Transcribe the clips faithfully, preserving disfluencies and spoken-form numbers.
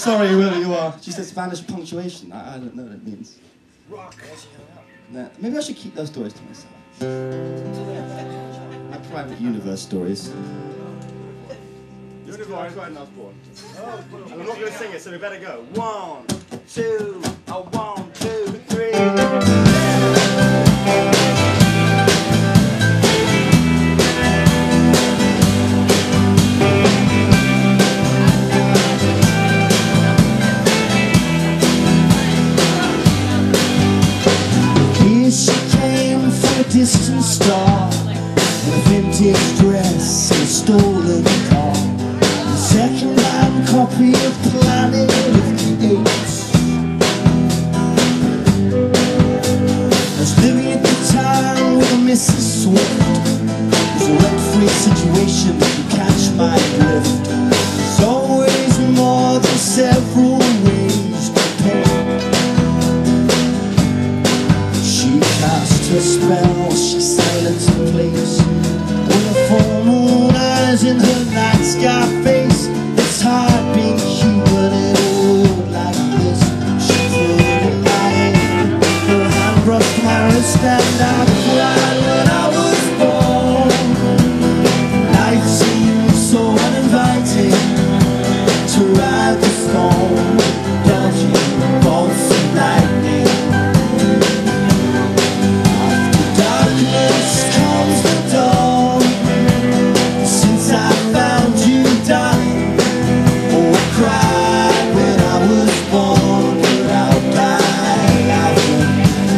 Sorry, whoever you are. She said Spanish punctuation. I, I don't know what it means. Rock. Nah, maybe I should keep those stories to myself. My private universe stories. Universe. Quite enough for. Oh, and I'm not going to sing it, so we better go. One, two, a one, two, three. Distant star, a vintage dress, and a stolen car, a second-hand copy of Planet of the Apes. I was living at the time with a Missus Swift. It was a rent-free situation, if you catch my drift. There's always more than several ways to pay. She cast her spell, she silent in place, with her full moon eyes in her night sky face. It's hard being human in a world like this. She put in my hand, her hand brushed my wrist, and I cried when I was born. Life seemed so uninviting to ride the storm, dodging bolts of lightning. Comes the dawn, since I found you, darling. Oh, I cried when I was born, without my album.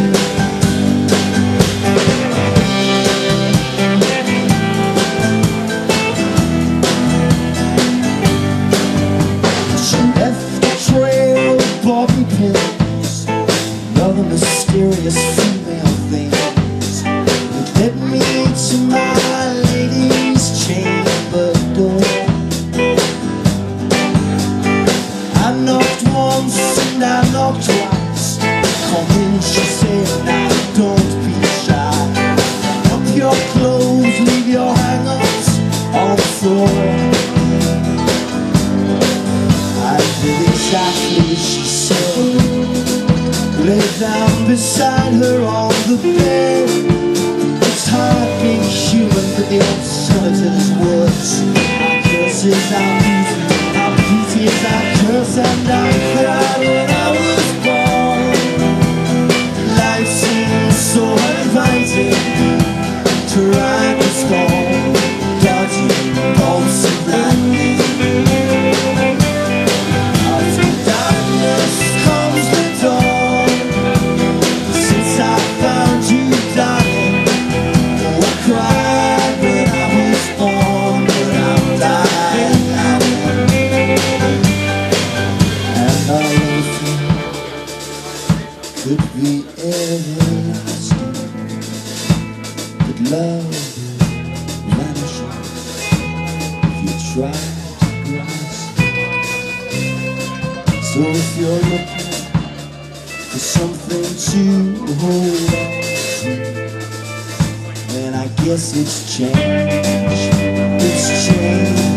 She left a trail of bobby pins, another mysterious female thing. Led me to my lady's chamber door. I knocked once and I knocked twice. Come in, she said, now don't be shy. Up your clothes, leave your hang-ups on the floor. I did exactly as she said. Lay down beside her on the bed. It's hard being human, but the absurdity is worse. Our curse is our beauty, our beauty is our curse, and I cried when I was born. Life seems so uninviting to ride the storm, dodging bolts of lightning. After darkness comes the dawn, since I found you, darling. Cried when I was born, but I'm dying. And our love could be everlasting, but love vanishes if you try to grasp. So if you're looking for something to hold on to, I guess it's changed, it's changed.